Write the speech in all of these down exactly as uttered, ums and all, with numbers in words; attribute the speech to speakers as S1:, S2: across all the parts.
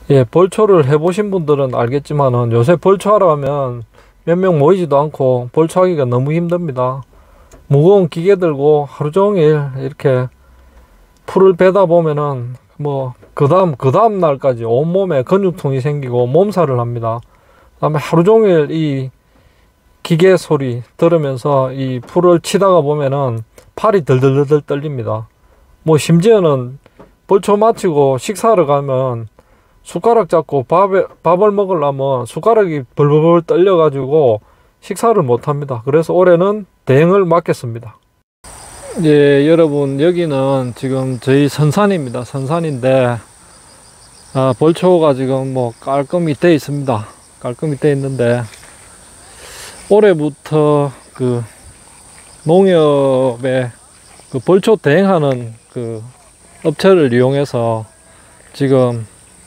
S1: 예, 벌초를 해보신 분들은 알겠지만은 요새 벌초하러 가면 몇 명 모이지도 않고 벌초하기가 너무 힘듭니다. 무거운 기계 들고 하루 종일 이렇게 풀을 베다 보면은 뭐 그 다음 그 다음 날까지 온몸에 근육통이 생기고 몸살을 합니다. 그다음에 하루 종일 이 기계 소리 들으면서 이 풀을 치다가 보면은 팔이 들들들 떨립니다. 뭐 심지어는 벌초 마치고 식사하러 가면 숟가락 잡고 밥에, 밥을 먹으려면 숟가락이 벌벌 떨려 가지고 식사를 못 합니다. 그래서 올해는 대행을 맡겠습니다. 예, 여러분, 여기는 지금 저희 선산입니다. 선산인데 아, 벌초가 지금 뭐 깔끔히 돼 있습니다. 깔끔히 돼 있는데 올해부터 그 농협에 그 벌초 대행하는 그 업체를 이용해서 지금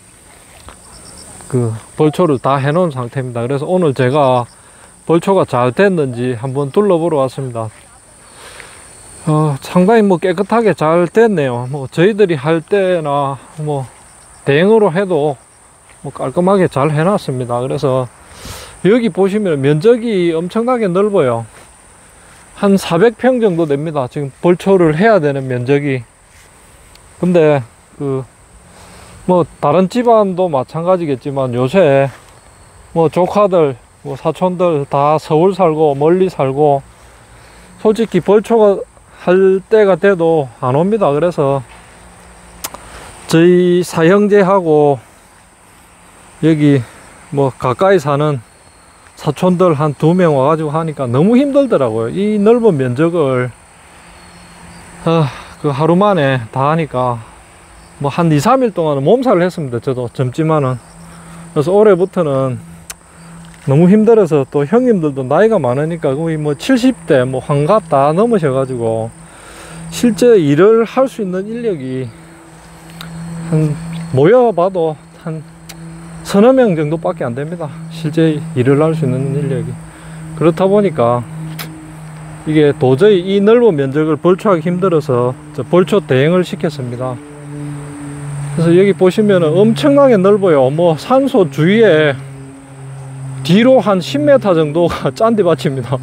S1: 그 벌초를 다 해놓은 상태입니다. 그래서 오늘 제가 벌초가 잘 됐는지 한번 둘러보러 왔습니다. 어, 상당히 뭐 깨끗하게 잘 됐네요. 뭐 저희들이 할 때나 뭐 대행으로 해도 뭐 깔끔하게 잘 해놨습니다. 그래서 여기 보시면 면적이 엄청나게 넓어요. 한 사백 평 정도 됩니다. 지금 벌초를 해야 되는 면적이. 근데 그 뭐 다른 집안도 마찬가지겠지만 요새 뭐 조카들 뭐 사촌들 다 서울 살고 멀리 살고 솔직히 벌초가 할 때가 돼도 안 옵니다. 그래서 저희 사형제하고 여기 뭐 가까이 사는 사촌들 한 두 명 와가지고 하니까 너무 힘들더라고요. 이 넓은 면적을 아, 그 하루 만에 다 하니까 뭐 한 이, 삼 일 동안은 몸살을 했습니다. 저도 젊지만은. 그래서 올해부터는 너무 힘들어서 또 형님들도 나이가 많으니까 거의 뭐 칠십 대 뭐 환갑 다 넘으셔가지고 실제 일을 할 수 있는 인력이 한 모여봐도 한 서너 명 정도밖에 안 됩니다. 실제 일을 할 수 있는 인력이. 그렇다 보니까 이게 도저히 이 넓은 면적을 벌초하기 힘들어서 저 벌초 대행을 시켰습니다. 그래서 여기 보시면은 엄청나게 넓어요. 뭐 산소 주위에 뒤로 한 십 미터 정도가 짠디밭입니다.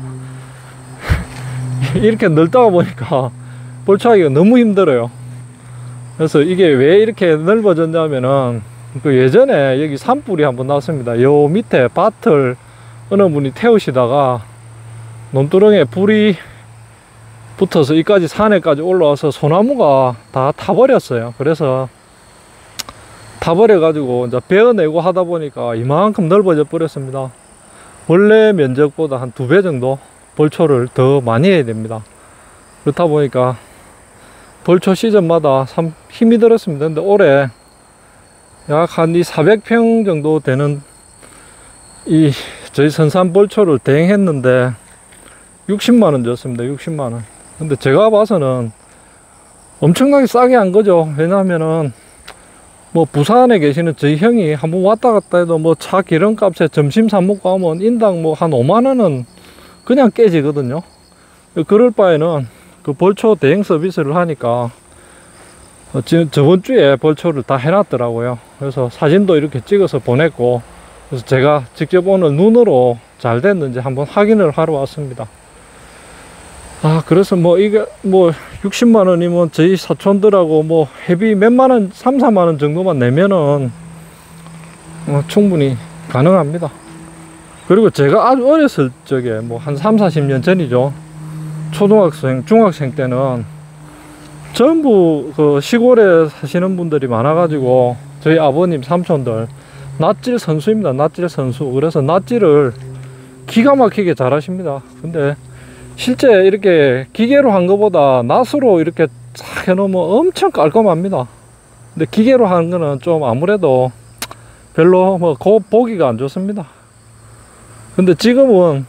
S1: 이렇게 넓다가 보니까 벌초하기가 너무 힘들어요. 그래서 이게 왜 이렇게 넓어졌냐면은 그 예전에 여기 산불이 한번 났습니다. 요 밑에 밭을 어느 분이 태우시다가 논두렁에 불이 붙어서 이까지 산에까지 올라와서 소나무가 다 타버렸어요. 그래서 타버려 가지고 이제 베어내고 하다 보니까 이만큼 넓어져 버렸습니다. 원래 면적보다 한 두 배 정도 벌초를 더 많이 해야 됩니다. 그렇다 보니까 벌초 시즌마다 참 힘이 들었습니다. 근데 올해 약 한 이 사백 평 정도 되는 이 저희 선산 벌초를 대행했는데 육십만 원 줬습니다. 육십만 원. 근데 제가 봐서는 엄청나게 싸게 한 거죠. 왜냐하면은 뭐 부산에 계시는 저희 형이 한번 왔다 갔다 해도 뭐 차 기름값에 점심 사 먹고 하면 인당 뭐 한 오만 원은 그냥 깨지거든요. 그럴 바에는 그 벌초 대행 서비스를 하니까 어, 지금 저번 주에 벌초를 다 해놨더라고요. 그래서 사진도 이렇게 찍어서 보냈고, 그래서 제가 직접 오늘 눈으로 잘 됐는지 한번 확인을 하러 왔습니다. 아, 그래서 뭐 이게 뭐 육십만 원이면 저희 사촌들하고 뭐 회비 몇만 원, 삼, 사만 원 정도만 내면은 어, 충분히 가능합니다. 그리고 제가 아주 어렸을 적에 뭐 한 삼, 사십 년 전이죠. 초등학생, 중학생 때는 전부 그 시골에 사시는 분들이 많아가지고 저희 아버님 삼촌들 낫질 선수입니다. 낫질 선수. 그래서 낫질을 기가 막히게 잘 하십니다. 근데 실제 이렇게 기계로 한 것보다 낫으로 이렇게 싹 해놓으면 엄청 깔끔합니다. 근데 기계로 하는 거는 좀 아무래도 별로 뭐 고 보기가 안 좋습니다. 근데 지금은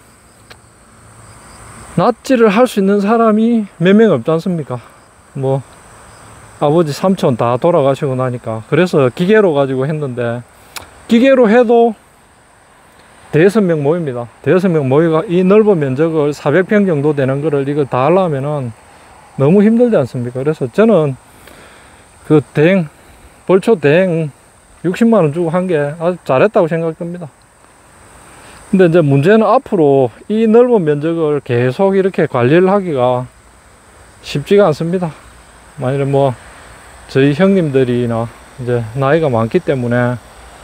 S1: 낫질을 할 수 있는 사람이 몇 명 없지 않습니까? 뭐 아버지 삼촌 다 돌아가시고 나니까. 그래서 기계로 가지고 했는데 기계로 해도 대여섯 명 모입니다. 대여섯 명 모이가 이 넓은 면적을 사백 평 정도 되는 거를 이걸 다 하려면은 너무 힘들지 않습니까? 그래서 저는 그 대행 벌초 대행 육십만 원 주고 한 게 아주 잘했다고 생각됩니다. 근데 이제 문제는 앞으로 이 넓은 면적을 계속 이렇게 관리를 하기가 쉽지가 않습니다. 만일에 뭐 저희 형님들이나 이제 나이가 많기 때문에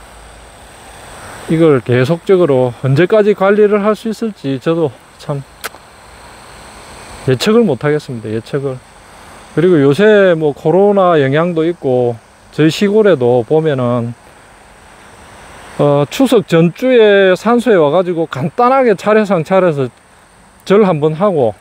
S1: 이걸 계속적으로 언제까지 관리를 할 수 있을지 저도 참 예측을 못 하겠습니다. 예측을. 그리고 요새 뭐 코로나 영향도 있고 저희 시골에도 보면은 어 추석 전주에 산소에 와가지고 간단하게 차례상 차려서 절 한번 하고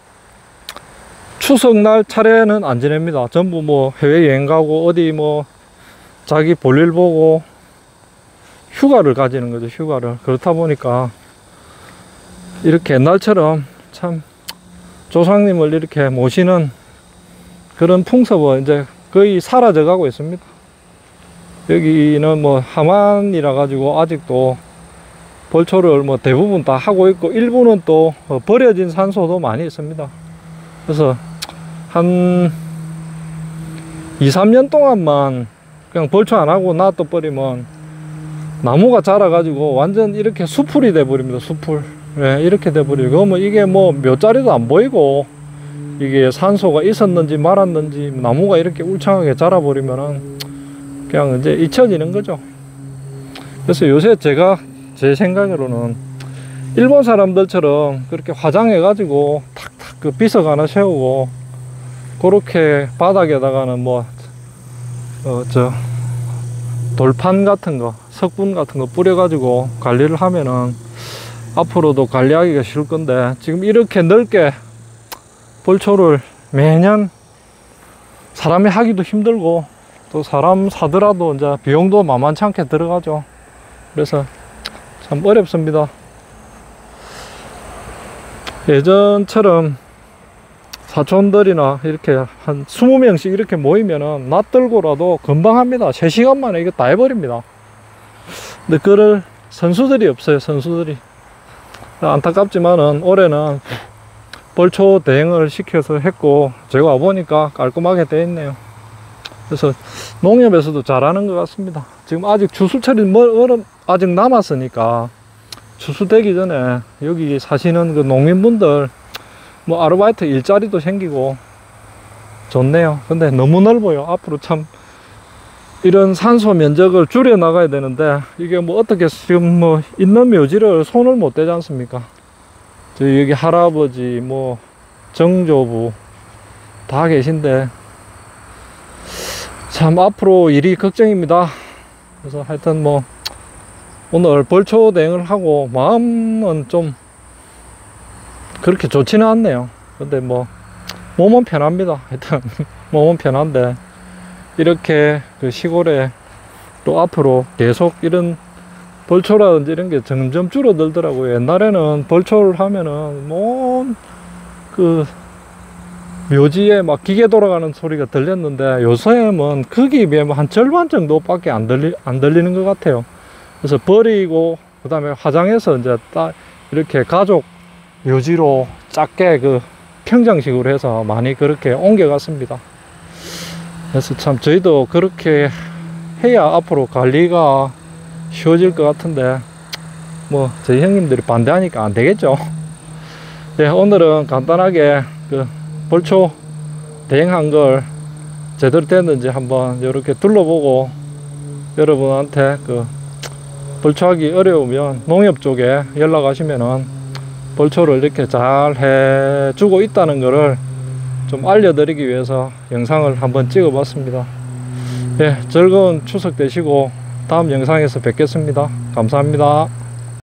S1: 추석날 차례는 안 지냅니다. 전부 뭐 해외여행 가고 어디 뭐 자기 볼일 보고 휴가를 가지는 거죠. 휴가를. 그렇다 보니까 이렇게 옛날처럼 참 조상님을 이렇게 모시는 그런 풍습은 이제 거의 사라져 가고 있습니다. 여기는 뭐 하만이라 가지고 아직도 벌초를 뭐 대부분 다 하고 있고 일부는 또 버려진 산소도 많이 있습니다. 그래서 한 이, 삼 년 동안만 그냥 벌초 안 하고 놔둬 버리면 나무가 자라 가지고 완전 이렇게 수풀이 돼 버립니다. 수풀. 네, 이렇게 돼 버리고 그러면 이게 뭐 몇 자리도 안 보이고 이게 산소가 있었는지 말았는지 나무가 이렇게 울창하게 자라 버리면은 그냥 이제 잊혀지는 거죠. 그래서 요새 제가 제 생각으로는 일본 사람들처럼 그렇게 화장해 가지고 탁탁 그 비석 하나 세우고 그렇게 바닥에다가는 뭐 어 저 돌판 같은 거 석분 같은 거 뿌려 가지고 관리를 하면은 앞으로도 관리하기가 쉬울 건데 지금 이렇게 넓게 벌초를 매년 사람이 하기도 힘들고 또 사람 사더라도 이제 비용도 만만치 않게 들어가죠. 그래서 참 어렵습니다. 예전처럼 사촌들이나 이렇게 한 이십 명씩 이렇게 모이면은 낯들고라도 금방 합니다. 세 시간 만에 이거 다 해버립니다. 근데 그럴 선수들이 없어요. 선수들이. 안타깝지만은 올해는 벌초 대행을 시켜서 했고 제가 와보니까 깔끔하게 되어 있네요. 그래서 농협에서도 잘하는 것 같습니다. 지금 아직 추수철이 뭐 얼음 아직 남았으니까 추수되기 전에 여기 사시는 그 농민분들 뭐 아르바이트 일자리도 생기고 좋네요. 근데 너무 넓어요. 앞으로 참 이런 산소 면적을 줄여 나가야 되는데 이게 뭐 어떻게 지금 뭐 있는 묘지를 손을 못 대지 않습니까? 저희 여기 할아버지 뭐 정조부 다 계신데 참 앞으로 일이 걱정입니다. 그래서 하여튼 뭐 오늘 벌초 대행을 하고 마음은 좀 그렇게 좋지는 않네요. 근데 뭐 몸은 편합니다. 하여튼 몸은 편한데 이렇게 그 시골에 또 앞으로 계속 이런 벌초라든지 이런 게 점점 줄어들더라고요. 옛날에는 벌초를 하면은 뭐 그 묘지에 막 기계 돌아가는 소리가 들렸는데 요새는 거기에 비하면 한 절반 정도밖에 안 들리 안 들리는 것 같아요. 그래서 버리고 그 다음에 화장해서 이제 딱 이렇게 가족 묘지로 작게 그 평장식으로 해서 많이 그렇게 옮겨갔습니다. 그래서 참 저희도 그렇게 해야 앞으로 관리가 쉬워질 것 같은데 뭐 저희 형님들이 반대하니까 안 되겠죠. 네, 오늘은 간단하게 그 벌초 대행한 걸 제대로 됐는지 한번 이렇게 둘러보고 여러분한테 그 벌초하기 어려우면 농협 쪽에 연락하시면은 벌초를 이렇게 잘 해주고 있다는 것을 좀 알려드리기 위해서 영상을 한번 찍어 봤습니다. 예, 즐거운 추석 되시고 다음 영상에서 뵙겠습니다. 감사합니다.